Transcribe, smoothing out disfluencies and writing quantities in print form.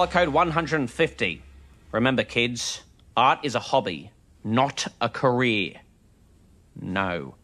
code 150. Remember, kids, art is a hobby, not a career. No.